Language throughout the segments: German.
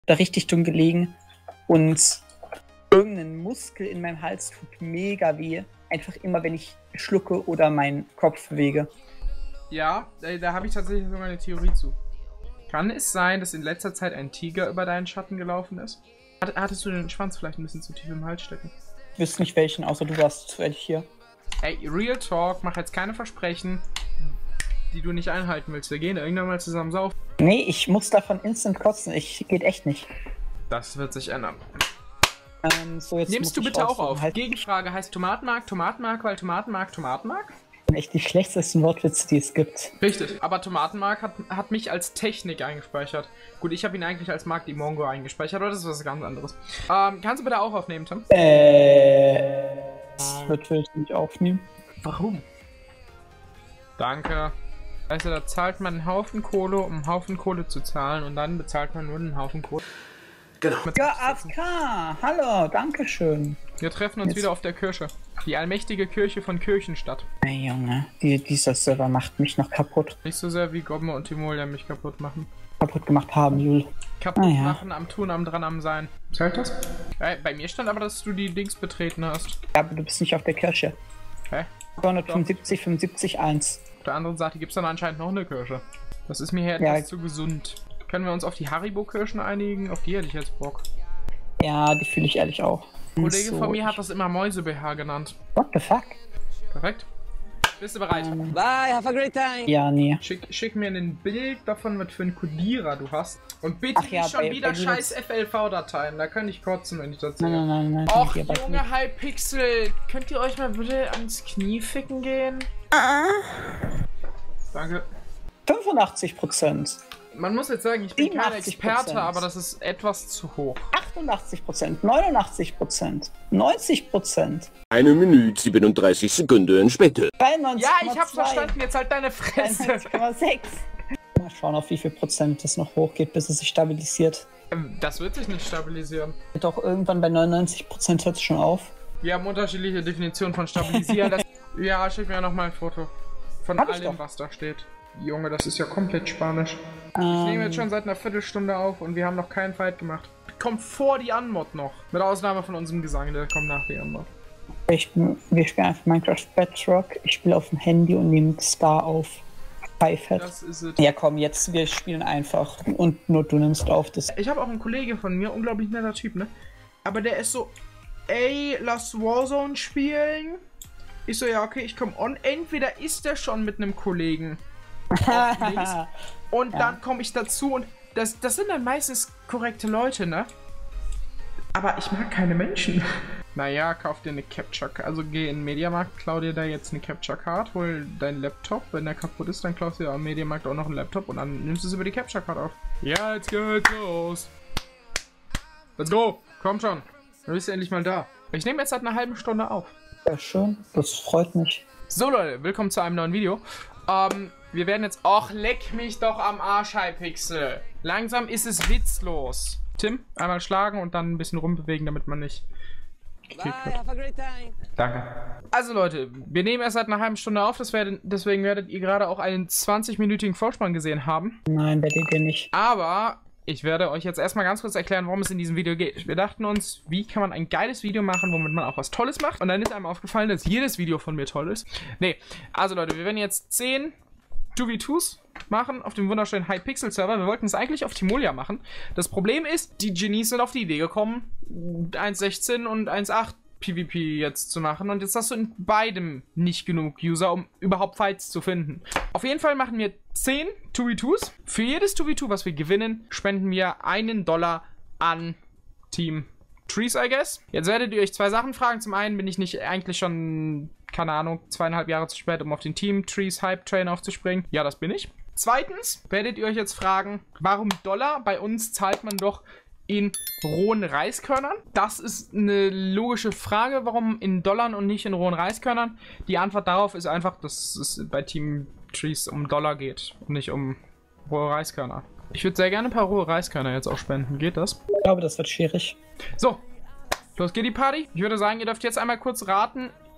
da richtig dumm gelegen und irgendein Muskel in meinem Hals tut mega weh. Einfach immer, wenn ich schlucke oder meinen Kopf bewege. Ja, da habe ich tatsächlich sogar eine Theorie zu. Kann es sein, dass in letzter Zeit ein Tiger über deinen Schatten gelaufen ist? Hattest du den Schwanz vielleicht ein bisschen zu tief im Hals stecken? Ich wüsste nicht welchen, außer du warst zufällig hier. Ey, Real Talk, mach jetzt keine Versprechen, die du nicht einhalten willst. Wir gehen irgendwann mal zusammen saufen. Nee, ich muss davon instant kotzen. Geht echt nicht. Das wird sich ändern. So, jetzt Nimmst du bitte auch auf. Halt Gegenfrage heißt Tomatenmark, Tomatenmark, weil Tomatenmark, Tomatenmark? echt die schlechtesten Wortwitze, die es gibt. Richtig, aber Tomatenmark hat mich als Technik eingespeichert. Gut, ich habe ihn eigentlich als Mark die Mongo eingespeichert, aber das ist was ganz anderes. Kannst du bitte auch aufnehmen, Tim? Das will ich nicht aufnehmen. Warum? Danke. Weißt du, da zahlt man einen Haufen Kohle, um einen Haufen Kohle zu zahlen und dann bezahlt man nur einen Haufen Kohle. Genau. Ja, AFK, hallo, dankeschön. Wir treffen uns wieder auf der Kirche. Die allmächtige Kirche von Kirchenstadt. Ey Junge, dieser Server macht mich noch kaputt. Nicht so sehr wie Gobbe und Timolia mich kaputt machen. Kaputt gemacht haben, Jul. Kaputt machen, am Tun, am dran, am sein. Zählt das? Bei mir stand aber, dass du die Dings betreten hast. Ja, aber du bist nicht auf der Kirche. Hä? 275, 75, 1. Auf der anderen Seite gibt es dann anscheinend noch eine Kirche. Das ist mir hier etwas zu gesund. Können wir uns auf die Haribo-Kirchen einigen? Auf die hätte ich jetzt Bock. Ja, die fühle ich ehrlich auch. Ein Kollege von mir hat das immer Mäuse-BH genannt. What the fuck? Perfekt. Bist du bereit? Bye, have a great time. Ja, nee. Schick mir ein Bild davon, was für einen Codierer du hast. Und bitte ja, nicht schon wieder bei scheiß FLV-Dateien. Da kann ich kotzen, wenn ich das sehe. Nein. Och, Junge, Hypixel. Könnt ihr euch mal bitte ans Knie ficken gehen? Danke. 85%. Man muss jetzt sagen, ich bin kein 87%. Experte, aber das ist etwas zu hoch. 88%, 89%, 90%. 1 Minute 37 Sekunden später. 93,2. Ja, ich hab's verstanden, jetzt halt deine Fresse. 93,6. Mal schauen, auf wie viel Prozent das noch hochgeht, bis es sich stabilisiert. Das wird sich nicht stabilisieren. Doch irgendwann bei 99% hört es schon auf. Wir haben unterschiedliche Definitionen von stabilisieren. Ja, schick mir nochmal ein Foto von allem, was da steht. Junge, das ist ja komplett Spanisch. Ich nehme jetzt schon seit einer Viertelstunde auf und wir haben noch keinen Fight gemacht. Kommt vor die Unmod noch. Mit Ausnahme von unserem Gesang, der kommt nach der Unmod. Wir spielen einfach Minecraft Bedrock. Ich spiele auf dem Handy und nehme Star auf. iPad. Das ist es. Ja komm, jetzt, wir spielen einfach. Und nur du nimmst auf das. Ich habe auch einen Kollege von mir, unglaublich netter Typ, ne? Aber der ist so, ey, lass Warzone spielen. Ich so, ja, okay, ich komme on. Entweder ist der schon mit einem Kollegen. Und dann komme ich dazu und das sind dann meistens korrekte Leute, ne? Aber ich mag keine Menschen. Naja, kauf dir eine Capture Card. Also geh in den Mediamarkt, klau dir da jetzt eine Capture Card, hol deinen Laptop. Wenn der kaputt ist, dann klaust du dir am Mediamarkt auch noch einen Laptop und dann nimmst du es über die Capture Card auf. Ja, jetzt geht's los. Let's go. Komm schon. Dann bist du endlich mal da. Ich nehme jetzt seit einer halben Stunde auf. Ja, schön. Das freut mich. So Leute, willkommen zu einem neuen Video. Wir werden jetzt... Och, leck mich doch am Arsch, Hypixel. Langsam ist es witzlos. Tim, einmal schlagen und dann ein bisschen rumbewegen, damit man nicht gekillt wird. Have a great time. Danke. Also Leute, wir nehmen erst seit einer halben Stunde auf, deswegen werdet ihr gerade auch einen 20-minütigen Vorspann gesehen haben. Nein, werdet ihr nicht. Aber ich werde euch jetzt erstmal ganz kurz erklären, worum es in diesem Video geht. Wir dachten uns, wie kann man ein geiles Video machen, womit man auch was Tolles macht. Und dann ist einem aufgefallen, dass jedes Video von mir toll ist. Nee, also Leute, wir werden jetzt 10 2v2s machen auf dem wunderschönen Hypixel-Server. Wir wollten es eigentlich auf Timolia machen. Das Problem ist, die Genies sind auf die Idee gekommen, 1.16 und 1.8 PvP jetzt zu machen. Und jetzt hast du in beidem nicht genug User, um überhaupt Fights zu finden. Auf jeden Fall machen wir 10 2v2s. Für jedes 2v2, was wir gewinnen, spenden wir $1 an Team Trees, I guess. Jetzt werdet ihr euch zwei Sachen fragen. Zum einen bin ich nicht eigentlich schon, keine Ahnung, 2,5 Jahre zu spät, um auf den Team Trees Hype Train aufzuspringen. Ja, das bin ich. Zweitens werdet ihr euch jetzt fragen, warum Dollar? Bei uns zahlt man doch in rohen Reiskörnern. Das ist eine logische Frage, warum in Dollar und nicht in rohen Reiskörnern. Die Antwort darauf ist einfach, dass es bei Team Trees um Dollar geht und nicht um rohe Reiskörner. Ich würde sehr gerne ein paar rohe Reiskörner jetzt auch spenden. Geht das? Ich glaube, das wird schwierig. So, los geht die Party. Ich würde sagen, ihr dürft jetzt einmal kurz raten,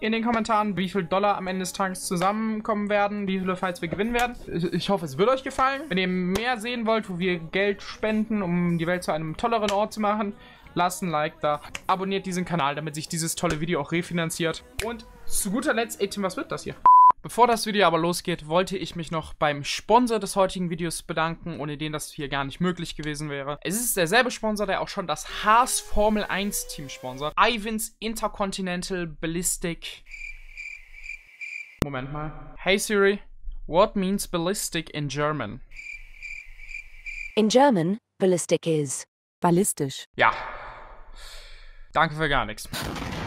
in den Kommentaren, wie viel Dollar am Ende des Tages zusammenkommen werden, wie viele Fights wir gewinnen werden. Ich hoffe, es wird euch gefallen. Wenn ihr mehr sehen wollt, wo wir Geld spenden, um die Welt zu einem tolleren Ort zu machen, lasst ein Like da. Abonniert diesen Kanal, damit sich dieses tolle Video auch refinanziert. Und zu guter Letzt, ey Tim, was wird das hier? Bevor das Video aber losgeht, wollte ich mich noch beim Sponsor des heutigen Videos bedanken, ohne den das hier gar nicht möglich gewesen wäre. Es ist derselbe Sponsor, der auch schon das Haas Formel 1 Team sponsort. Ivan's Intercontinental Ballistic. Moment mal. Hey Siri, what means ballistic in German? In German, ballistic is ballistisch. Ja. Danke für gar nichts.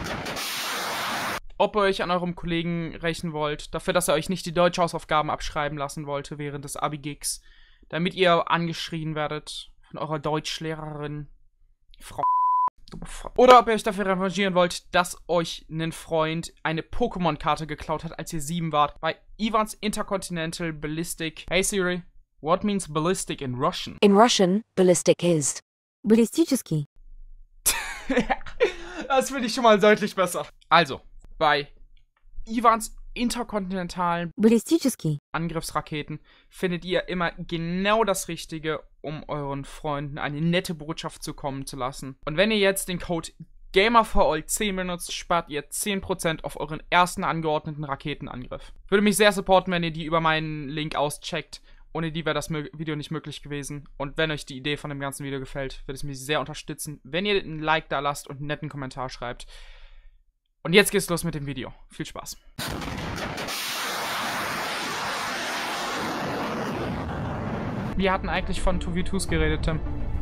Ob ihr euch an eurem Kollegen rächen wollt, dafür, dass er euch nicht die Deutschhausaufgaben abschreiben lassen wollte während des Abi-Gigs, damit ihr angeschrien werdet von eurer Deutschlehrerin, Frau. Oder ob ihr euch dafür revanchieren wollt, dass euch ein Freund eine Pokémon-Karte geklaut hat, als ihr 7 wart, bei Ivan's Intercontinental Ballistic. Hey Siri, what means ballistic in Russian? In Russian, ballistic is баллистический. Das finde ich schon mal deutlich besser. Also, bei Ivan's interkontinentalen Balлистический. Angriffsraketen findet ihr immer genau das Richtige, um euren Freunden eine nette Botschaft zukommen zu lassen. Und wenn ihr jetzt den Code GAMERFORALL10 benutzt, spart ihr 10% auf euren ersten angeordneten Raketenangriff. Würde mich sehr supporten, wenn ihr die über meinen Link auscheckt. Ohne die wäre das Video nicht möglich gewesen. Und wenn euch die Idee von dem ganzen Video gefällt, würde es mich sehr unterstützen, wenn ihr ein Like da lasst und einen netten Kommentar schreibt. Und jetzt geht's los mit dem Video. Viel Spaß. Wir hatten eigentlich von 2v2s geredet, Tim.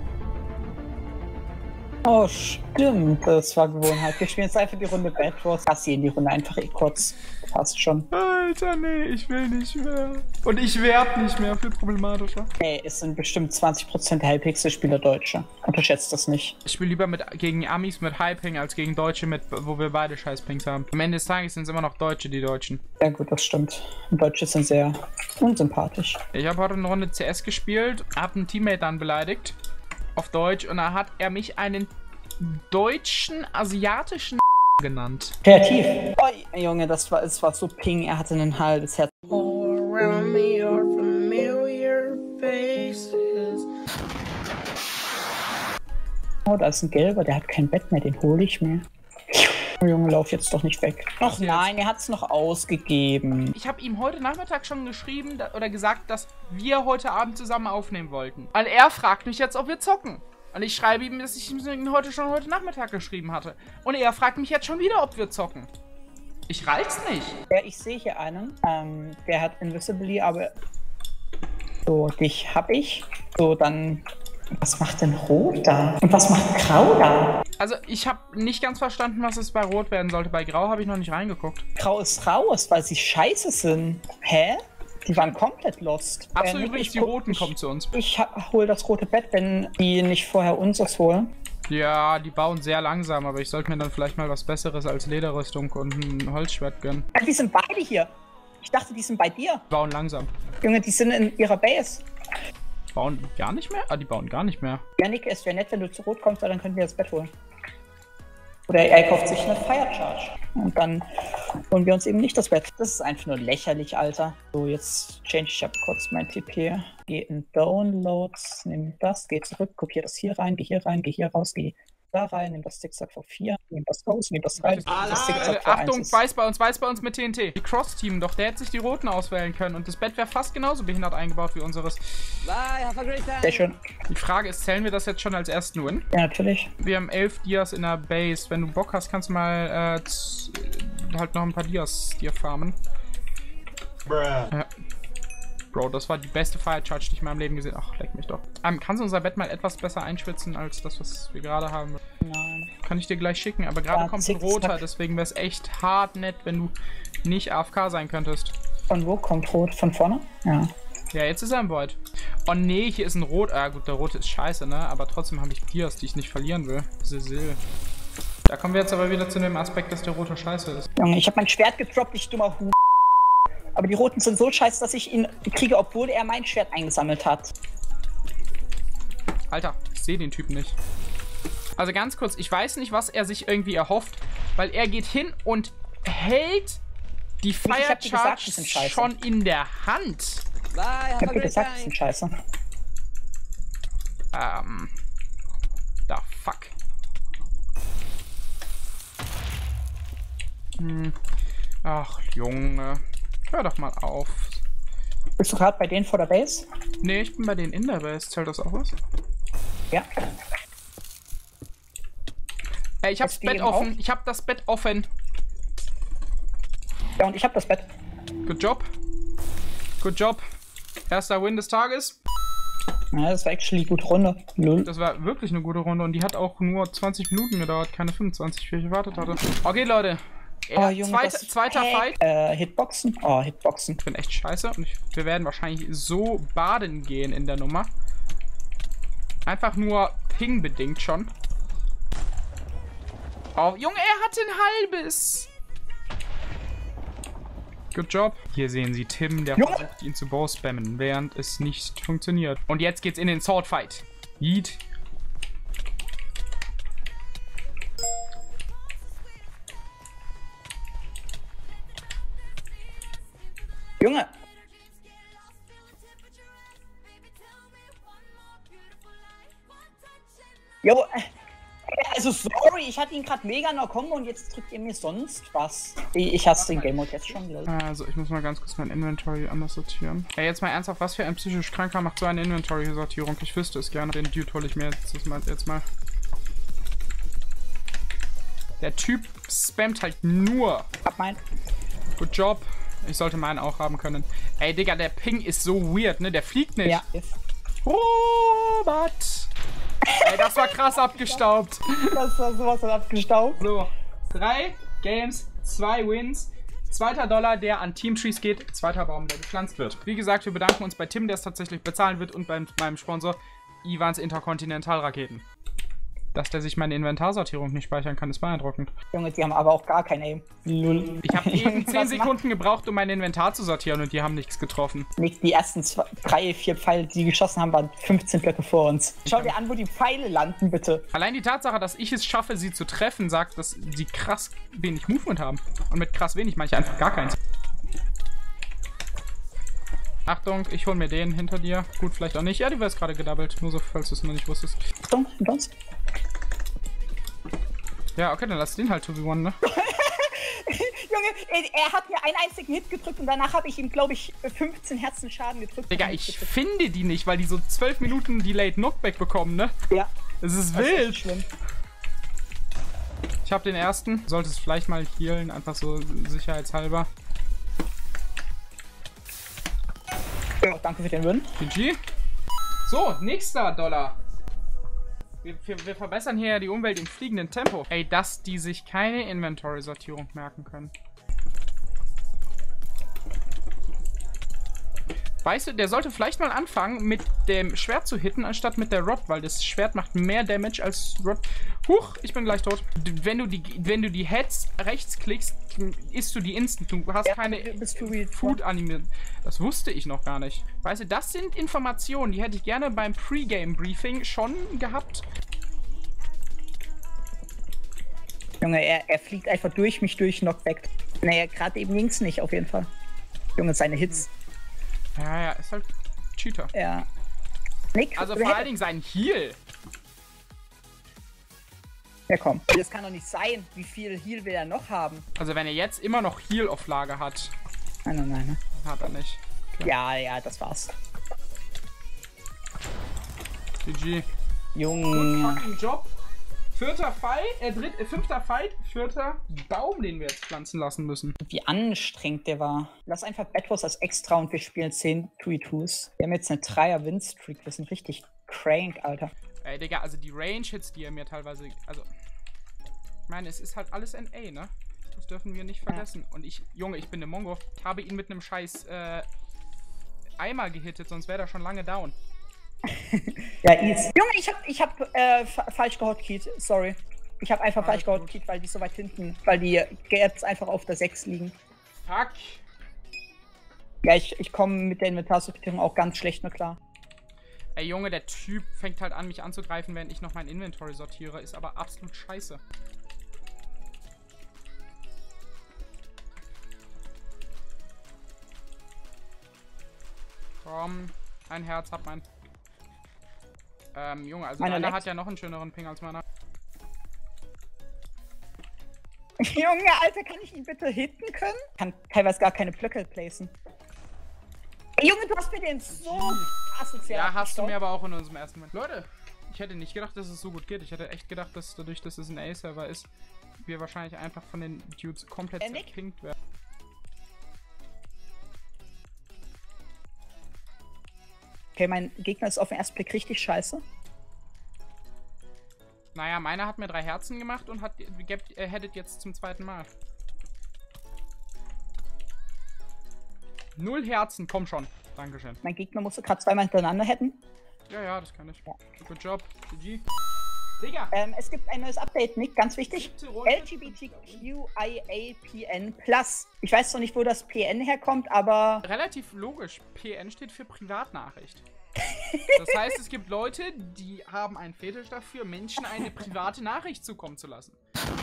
Oh, stimmt. Das war Gewohnheit. Wir spielen jetzt einfach die Runde Bad Wars. Passieren die Runde einfach kurz. Passt schon. Alter, nee, ich will nicht mehr. Und ich werd nicht mehr. Viel problematischer. Ey, es sind bestimmt 20% der Hypixel-Spieler Deutsche. Unterschätzt das nicht. Ich spiele lieber gegen Amis mit High-Ping als gegen Deutsche, wo wir beide Scheiß-Pings haben. Am Ende des Tages sind es immer noch Deutsche, die Deutschen. Ja gut, das stimmt. Und Deutsche sind sehr unsympathisch. Ich habe heute eine Runde CS gespielt, habe einen Teammate dann beleidigt. Auf Deutsch, und da hat er mich einen deutschen, asiatischen genannt. Kreativ. Oh, Junge, es war so Ping, er hatte ein halbes Herz. Oh, da ist ein Gelber, der hat kein Bett mehr, den hole ich mir. Oh, Junge, lauf jetzt doch nicht weg. Ach nein, er hat es noch ausgegeben. Ich habe ihm heute Nachmittag schon geschrieben oder gesagt, dass wir heute Abend zusammen aufnehmen wollten. Und er fragt mich jetzt, ob wir zocken. Und ich schreibe ihm, dass ich ihm heute Nachmittag geschrieben hatte. Und er fragt mich jetzt schon wieder, ob wir zocken. Ich reiz nicht. Ja, ich sehe hier einen. Der hat Invisibly, aber... So, dich hab ich. So, dann... Was macht denn Rot da? Und was macht Grau da? Also, ich habe nicht ganz verstanden, was es bei Rot werden sollte. Bei Grau habe ich noch nicht reingeguckt. Grau ist raus, weil sie scheiße sind. Hä? Die waren komplett lost. Absolut übrigens, die Roten kommen zu uns. Ich hol das rote Bett, wenn die nicht vorher unseres holen. Ja, die bauen sehr langsam, aber ich sollte mir dann vielleicht mal was Besseres als Lederrüstung und ein Holzschwert gönnen. Die sind beide hier. Ich dachte, die sind bei dir. Die bauen langsam. Junge, die sind in ihrer Base. Bauen die gar nicht mehr? Ah, die bauen gar nicht mehr. Ja, Nick, es wäre nett, wenn du zu Rot kommst, weil dann können wir das Bett holen. Oder er kauft sich eine Fire Charge. Und dann holen wir uns eben nicht das Bett. Das ist einfach nur lächerlich, Alter. So, jetzt change ich kurz mein TP. Geh in Downloads, nimm das, geh zurück, kopier das hier rein, geh hier raus, geh da rein, nimm das Stickset vor 4, nimm das raus, nimm das rein. Das Achtung, weiß bei uns mit TNT. Die Cross-Team, doch der hätte sich die Roten auswählen können und das Bett wäre fast genauso behindert eingebaut wie unseres. Bye, have a great time. Sehr schön. Die Frage ist, zählen wir das jetzt schon als ersten Win? Ja, natürlich. Wir haben 11 Dias in der Base. Wenn du Bock hast, kannst du mal halt noch ein paar Dias dir farmen. Ja. Bro, das war die beste Fire Charge, die ich in meinem Leben gesehen habe. Ach, leck mich doch. Kannst du unser Bett mal etwas besser einschwitzen als das, was wir gerade haben? Nein. Kann ich dir gleich schicken, aber gerade kommt ein roter, deswegen wäre es echt hart nett, wenn du nicht AFK sein könntest. Von wo kommt Rot? Von vorne? Ja. Ja, jetzt ist er im Void. Oh nee, hier ist ein Rot. Ah gut, der Rote ist scheiße, ne? Aber trotzdem habe ich Dias, die ich nicht verlieren will. Sisil. Da kommen wir jetzt aber wieder zu dem Aspekt, dass der Rote scheiße ist. Junge, ich habe mein Schwert gedroppt, ich dummer Hu. Aber die Roten sind so scheiße, dass ich ihn kriege, obwohl er mein Schwert eingesammelt hat. Alter, ich sehe den Typen nicht. Also ganz kurz, ich weiß nicht, was er sich irgendwie erhofft, weil er geht hin und hält die Fire hab dir gesagt, die Charge sind scheiße. schon in der Hand. Bye, Ich have hab a dir great gesagt, die time. sind scheiße. Da fuck. Ach, Junge. Hör doch mal auf. Bist du gerade bei denen vor der Base? Nee, ich bin bei denen in der Base. Zählt das auch was? Ja. Ey, ich hab's die Bett eben offen. auch? Ich hab das Bett offen. Ja, und ich hab das Bett. Good job. Good job. Erster Win des Tages. Ja, das war actually gut Runde. Lul. Das war wirklich eine gute Runde und die hat auch nur 20 Minuten gedauert, keine 25, wie ich erwartet hatte. Okay, Leute. Oh, Junge, Zweiter Fight. Hitboxen? Oh, Hitboxen. Ich bin echt scheiße und wir werden wahrscheinlich so baden gehen in der Nummer. Einfach nur Ping-bedingt schon. Oh, Junge, er hatte ein halbes. Good job. Hier sehen Sie Tim, der Junge. versucht, ihn zu bow-spammen, während es nicht funktioniert. Und jetzt geht's in den Sword-Fight. Yeet. Junge! Jo, also sorry, ich hatte ihn gerade mega in der Combo und jetzt drückt ihr mir sonst was. Ich hasse den Game Mode jetzt schon, Leute. Also, ich muss mal ganz kurz mein Inventory anders sortieren. Ey, jetzt mal ernsthaft, was für ein psychisch Kranker macht so eine Inventory-Sortierung? Ich wüsste es gerne. Den Dude hole ich mir jetzt mal. Der Typ spammt halt nur. Hab mein. Good job. Ich sollte meinen auch haben können. Ey, Digga, der Ping ist so weird, ne? Der fliegt nicht. Ja, ist. Robert! Ey, das war krass abgestaubt. Das war sowas von abgestaubt. So, 3 Games, 2 Wins. Zweiter Dollar, der an Teamtrees geht. Zweiter Baum, der gepflanzt wird. Wie gesagt, wir bedanken uns bei Tim, der es tatsächlich bezahlen wird. Und bei meinem Sponsor Ivans Interkontinentalraketen. Dass der sich meine Inventarsortierung nicht speichern kann, ist beeindruckend. Junge, die haben aber auch gar kein Aim. Lull. Ich habe eben 10 Was Sekunden gebraucht, um mein Inventar zu sortieren und die haben nichts getroffen. Nicht die ersten 3, 4 Pfeile, die geschossen haben, waren 15 Blöcke vor uns. Schau dir an, wo die Pfeile landen, bitte. Allein die Tatsache, dass ich es schaffe, sie zu treffen, sagt, dass sie krass wenig Movement haben. Und mit krass wenig meine ich einfach gar keins. Achtung, ich hol mir den hinter dir. Gut, vielleicht auch nicht. Ja, du wirst gerade gedoubled. Nur so, falls du es noch nicht wusstest. Achtung, hinter uns. Ja, okay, dann lass den halt 2v1, ne? Junge, er hat mir einen einzigen Hit gedrückt und danach habe ich ihm, glaube ich, 15 Herzen Schaden gedrückt. Digga, ich finde die nicht, weil die so 12 Minuten Delayed Knockback bekommen, ne? Ja. Das ist Das ist wild. echt schlimm. Ich habe den ersten. Solltest vielleicht mal healen, einfach so sicherheitshalber. Ja, danke für den Win. GG. So, nächster Dollar. Wir verbessern hier ja die Umwelt im fliegenden Tempo. Ey, dass die sich keine Inventory-Sortierung merken können. Weißt du, der sollte vielleicht mal anfangen, mit dem Schwert zu hitten, anstatt mit der Rod, weil das Schwert macht mehr Damage als Rod. Huch, ich bin gleich tot. Wenn du die Heads rechts klickst, isst du die instant. Du hast keine Food animiert. Das wusste ich noch gar nicht. Weißt du, das sind Informationen, die hätte ich gerne beim Pre-Game-Briefing schon gehabt. Junge, er fliegt einfach durch mich durch, Knockback. Naja, gerade eben ging's nicht, auf jeden Fall. Junge, seine Hits. Ja, ist halt Cheater. Ja. Nick, Also vor allen Dingen sein Heal. Ja, komm. Das kann doch nicht sein. Wie viel Heal will er noch haben? Also wenn er jetzt immer noch Heal auf Lager hat. Nein. Hat er nicht. Okay. Ja, das war's. GG. Junge. Fucking Job. Fünfter Fight, vierter Baum, den wir jetzt pflanzen lassen müssen. Wie anstrengend der war. Lass einfach Bedwars als extra und wir spielen 10 2v2s. Wir haben jetzt eine 3er-Win-Streak. Wir sind richtig crank, Alter. Ey, Digga, also die Range-Hits, die er mir teilweise... Also, ich meine, es ist halt alles NA, ne? Das dürfen wir nicht vergessen. Und Junge, ich bin der Mongo. Ich habe ihn mit einem scheiß Eimer gehittet, sonst wäre er schon lange down. Ja, easy. Junge, ich hab falsch gehotkeyt. Sorry. Ich habe einfach falsch gehotkeyt, weil die so weit hinten, weil die jetzt einfach auf der 6 liegen. Fuck. Ja, ich komme mit der Inventarsortierung auch ganz schlecht nur klar. Ey, Junge, der Typ fängt halt an, mich anzugreifen, während ich noch mein Inventory sortiere. Ist aber absolut scheiße. Komm, ein Herz hat mein. Junge, also Meiner einer leckt. hat ja noch einen schöneren Ping als meiner. Junge, Alter, kann ich ihn bitte hitten können? Kann teilweise gar keine Blöcke placen. Ey, Junge, du hast mir den so asozial Ja, hast du abgestaubt. mir aber auch in unserem ersten Moment. Leute, ich hätte nicht gedacht, dass es so gut geht. Ich hätte echt gedacht, dass dadurch, dass es ein A-Server ist, wir wahrscheinlich einfach von den Dudes komplett Nick? zerpinkt werden. Okay, mein Gegner ist auf den ersten Blick richtig scheiße. Naja, meiner hat mir 3 Herzen gemacht und headet jetzt zum zweiten Mal. 0 Herzen, komm schon. Dankeschön. Mein Gegner musste gerade zweimal hintereinander hätten. Ja, das kann ich. Good job. GG. Digga. Es gibt ein neues Update, Nick, ganz wichtig. 7. Runde. LGBTQIAPN+. Ich weiß noch nicht, wo das PN herkommt, aber Relativ logisch. PN steht für Privatnachricht. Das heißt, es gibt Leute, die haben einen Fetisch dafür, Menschen eine private Nachricht zukommen zu lassen.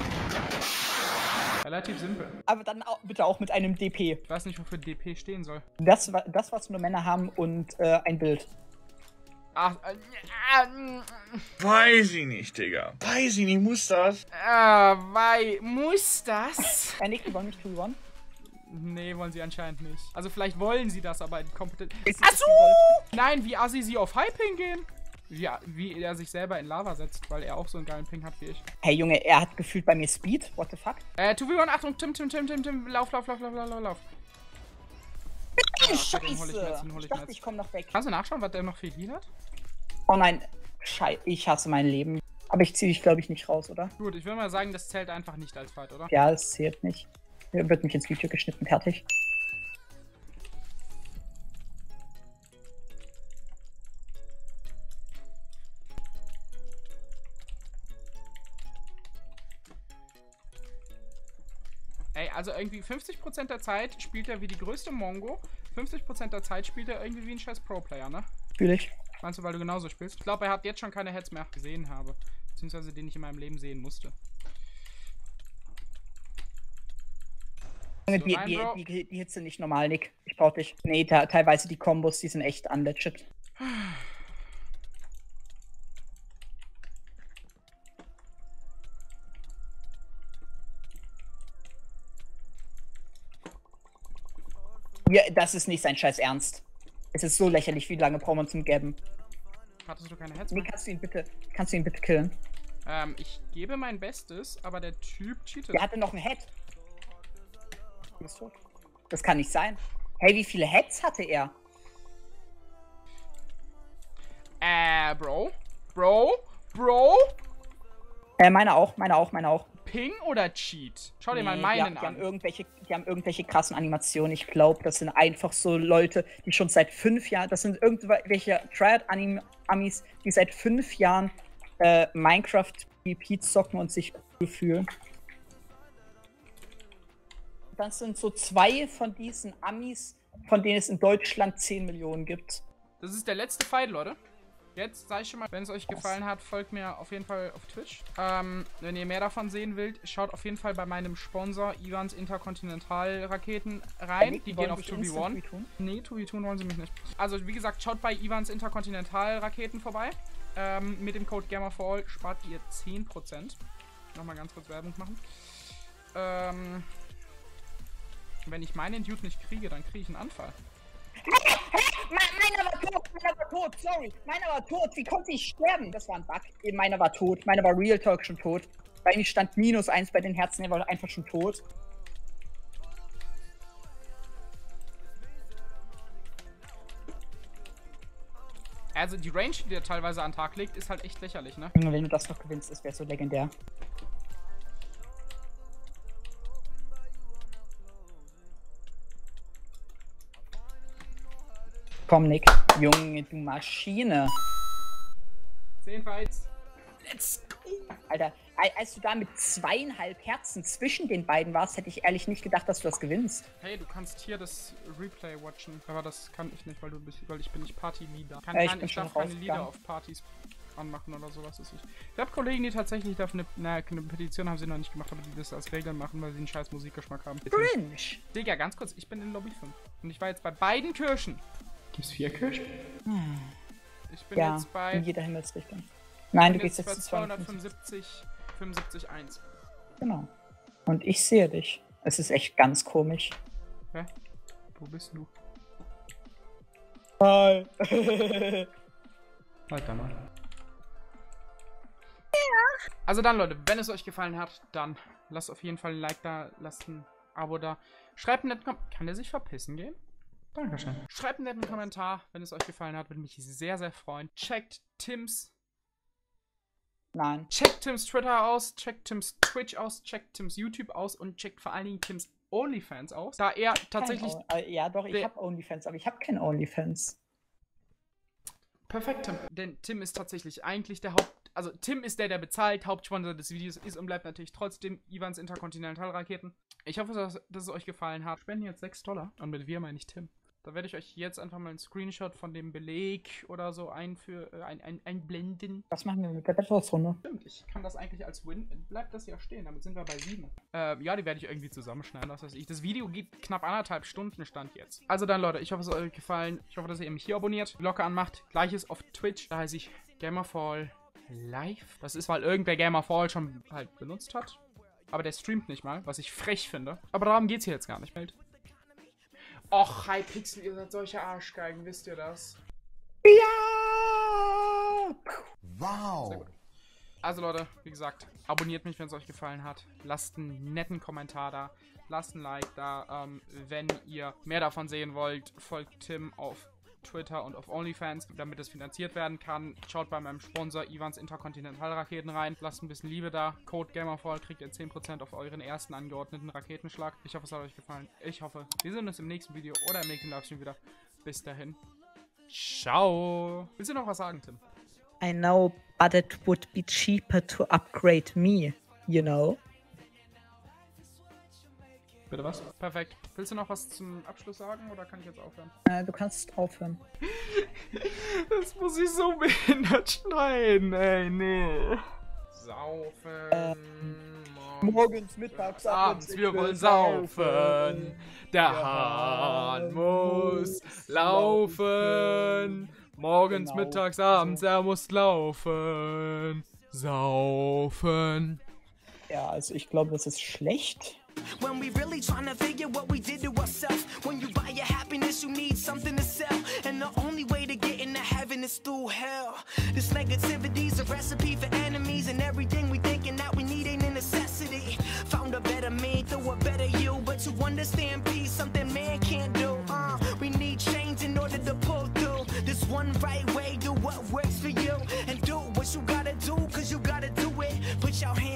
Relativ simpel. dann auch, bitte auch mit einem DP. Ich weiß nicht, wofür DP stehen soll. Das, was nur Männer haben und ein Bild. Ach, Weiß ich nicht, Digga. Weiß ich nicht, muss das? muss das? Nick, die wollen mich 2-1. Nee, wollen sie anscheinend nicht. Also vielleicht wollen sie das, aber kompetent. Achso! Nein, wie assi sie auf High-Ping gehen. Wie er sich selber in Lava setzt, weil er auch so einen geilen Ping hat wie ich. Hey Junge, er hat gefühlt bei mir Speed. What the fuck? 2v1, Achtung, Tim, lauf. Oh, den Scheiße! hol ich mir jetzt, den hol Ich ich mir dachte, jetzt. ich komme noch weg. Kannst du nachschauen, was der noch für Heal hat? Oh nein. Scheiße, ich hasse mein Leben. Aber ich ziehe dich, glaube ich, nicht raus, oder? Gut, ich will mal sagen, das zählt einfach nicht als Fight, oder? Ja, das zählt nicht. Wird mich ins Video geschnitten, fertig. Ey, also irgendwie 50% der Zeit spielt er wie die größte Mongo. 50% der Zeit spielt er irgendwie wie ein scheiß Pro-Player, ne? Fühle ich. Meinst du, weil du genauso spielst? Ich glaube, er hat jetzt schon keine Heads mehr gesehen habe. Beziehungsweise den ich in meinem Leben sehen musste. Junge, So, rein, Bro. die Hits sind nicht normal, Nick. Ich brauch dich. Nee, teilweise die Kombos, die sind echt unlegit. Ja, das ist nicht sein scheiß Ernst. Es ist so lächerlich, wie lange braucht man zum Gabben. Hattest du keine Heads Nee, mehr? kannst du ihn bitte killen? Ich gebe mein Bestes, aber der Typ cheatet. Der hatte noch einen Head. Das kann nicht sein. Hey, wie viele Heads hatte er? Bro? Meine auch. Ping oder Cheat? Schau dir mal Nee, meinen die haben an. die haben irgendwelche krassen Animationen. Ich glaube, das sind einfach so Leute, die schon seit 5 Jahren, das sind irgendwelche Triad-Amis, die seit 5 Jahren Minecraft PvP zocken und sich cool fühlen. Das sind so 2 von diesen Amis, von denen es in Deutschland 10 Millionen gibt. Das ist der letzte Fight, Leute. Jetzt sage ich schon mal, wenn es euch gefallen hat, folgt mir auf jeden Fall auf Twitch. Wenn ihr mehr davon sehen wollt, schaut auf jeden Fall bei meinem Sponsor Iwans Interkontinentalraketen rein. Die gehen auf 2v1. Nee, 2v2 wollen sie mich nicht. Also wie gesagt, schaut bei Iwans Interkontinentalraketen vorbei. Mit dem Code GAMMAFORALL spart ihr 10%. Nochmal ganz kurz Werbung machen. Wenn ich meinen Dude nicht kriege, dann kriege ich einen Anfall. Meiner war tot, sorry. Meiner war tot, wie konnte ich sterben? Das war ein Bug. Meiner war tot, meiner war Real Talk schon tot. Bei mir stand -1 bei den Herzen, er war einfach schon tot. Also die Range, die der teilweise an den Tag legt, ist halt echt lächerlich, ne? Wenn du das noch gewinnst, das wäre so legendär. Komm, Nick. Junge, du Maschine. 10 Fights. Let's go. Alter, als du da mit 2,5 Herzen zwischen den beiden warst, hätte ich ehrlich nicht gedacht, dass du das gewinnst. Hey, du kannst hier das Replay watchen. Aber das kann ich nicht, weil ich bin nicht Party-Leader. Ich darf keine Lieder auf Partys anmachen oder sowas. Ich habe Kollegen, die tatsächlich dafür eine Petition haben sie noch nicht gemacht, aber die das als Regeln machen, weil sie einen scheiß Musikgeschmack haben. Cringe. Digga, ganz kurz, ich bin in Lobby 5. Und ich war jetzt bei beiden Kirchen. Gibt's 4 Kirchen? Ich bin Ja, jetzt bei... in jeder Himmelsrichtung. Nein, du bin gehst jetzt bei zu 250. 275, 75,1. Genau. Und ich sehe dich. Es ist echt ganz komisch. Hä? Wo bist du? Hi. Weiter mal. Also dann, Leute, wenn es euch gefallen hat, dann lasst auf jeden Fall ein Like da, lasst ein Abo da. Schreibt einen netten Kommentar. Kann der sich verpissen gehen? Dankeschön. Schreibt einen netten Kommentar, wenn es euch gefallen hat. Würde mich sehr, sehr freuen. Checkt Tims Twitter aus, checkt Tims Twitch aus, checkt Tims YouTube aus und checkt vor allen Dingen Tims OnlyFans aus. Da er tatsächlich... Ja, doch, ich habe OnlyFans, aber ich habe kein OnlyFans. Perfekt, Tim. Denn Tim ist tatsächlich eigentlich der Also Tim ist der bezahlt, Hauptsponsor des Videos ist und bleibt natürlich trotzdem Iwans Interkontinentalraketen. Ich hoffe, dass es euch gefallen hat. Spenden jetzt $6 und mit wir meine ich Tim. Da werde ich euch jetzt einfach mal einen Screenshot von dem Beleg oder so einblenden. Was machen wir mit der Battlefront-Runde? Stimmt, ich kann das eigentlich als Win. Bleibt das ja stehen, damit sind wir bei 7. Ja, die werde ich irgendwie zusammenschneiden, was weiß ich. Das Video geht knapp 1,5 Stunden, stand jetzt. Also dann, Leute, ich hoffe, es hat euch gefallen. Ich hoffe, dass ihr mich hier abonniert, die Glocke anmacht. Gleiches auf Twitch, da heiße ich Gamerfall Live. Das ist, weil irgendwer Gamerfall schon halt benutzt hat. Aber der streamt nicht mal, was ich frech finde. Aber darum geht's hier jetzt gar nicht, Welt. Och, Hypixel, ihr seid solche Arschgeigen, wisst ihr das? Ja! Wow! Sehr gut. Also Leute, wie gesagt, abonniert mich, wenn es euch gefallen hat. Lasst einen netten Kommentar da. Lasst ein Like da. Wenn ihr mehr davon sehen wollt, folgt Tim auf Twitter und auf OnlyFans, damit es finanziert werden kann. Schaut bei meinem Sponsor Iwans Interkontinentalraketen rein. Lasst ein bisschen Liebe da. Code GAMERFALL kriegt ihr 10% auf euren ersten angeordneten Raketenschlag. Ich hoffe, es hat euch gefallen. Ich hoffe, wir sehen uns im nächsten Video oder im nächsten Livestream wieder. Bis dahin. Ciao. Willst du noch was sagen, Tim? I know, but it would be cheaper to upgrade me, you know? Bitte was? Perfekt. Willst du noch was zum Abschluss sagen oder kann ich jetzt aufhören? Du kannst aufhören. Das muss ich so behindert schneiden, ey, nee. Saufen. Morgens, mittags, abends, wir wollen saufen. Der Hahn muss laufen. Morgens, Genau. mittags, abends, er muss laufen. Saufen. Ja, also ich glaube, das ist schlecht. When we really tryna figure what we did to ourselves. When you buy your happiness, you need something to sell. And the only way to get into heaven is through hell. This negativity's a recipe for enemies. And everything we thinking that we need ain't a necessity. Found a better me through a better you. But to understand peace, something man can't do. We need change in order to pull through. This one right way, do what works for you. And do what you gotta do, cause you gotta do it. Put your hands